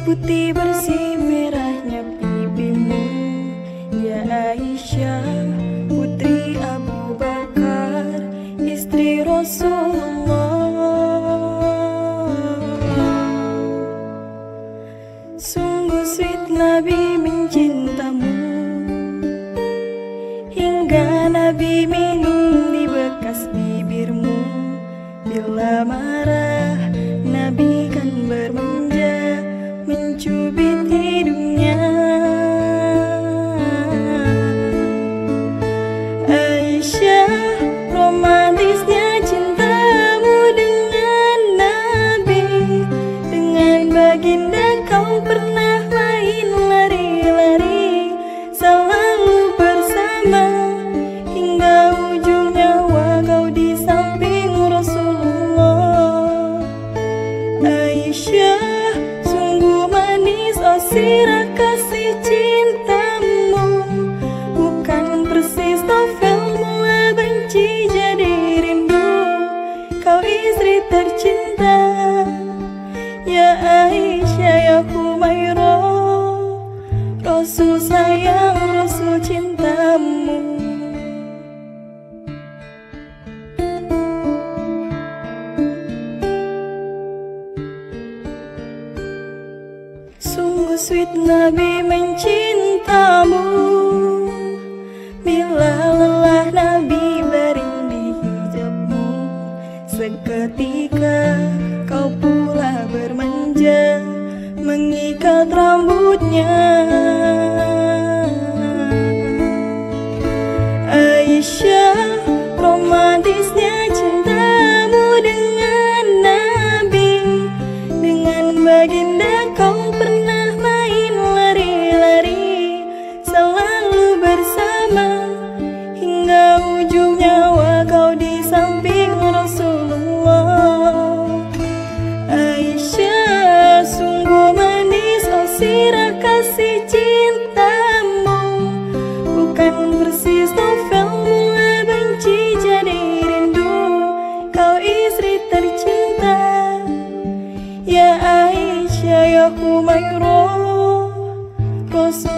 putih bersih merahnya pipimu, ya Aisyah putri Abu Bakar, istri Rasulullah. Sungguh sweet Nabi mencintamu, hingga Nabi minum di bekas bibirmu. Bila marah Nabi kan bermanja, mencubit hidungnya. Aisyah, romantisnya cintamu dengan Nabi. Dengan baginda kau pernah main lari-lari, selalu bersama, hingga ujung nyawa kau di samping Rasulullah. Aisyah, sungguh manis oh sirah kasih cintamu, bukan persis novel mula benci jadi rindu. Kau istri tercinta, ya Aisyah ya Humairah, Rasul sayang, Rasul cintamu. Sungguh sweet Nabi mencintamu, bila lelah Nabi baring di hijabmu. Seketika kau pula bermanja, mengikat rambutnya. Aisyah, romantisnya cintamu dengan Nabi. Dengan baginda kau pernah main lari-lari, selalu bersama, hingga ujung nyawa kau di samping Rasulullah. Aisyah, sungguh manis oh sirah kasih cintamu, bukan persis novel mula benci jadi rindu. Kau istri tercinta, ya Aisyah ya Humairah, Rasul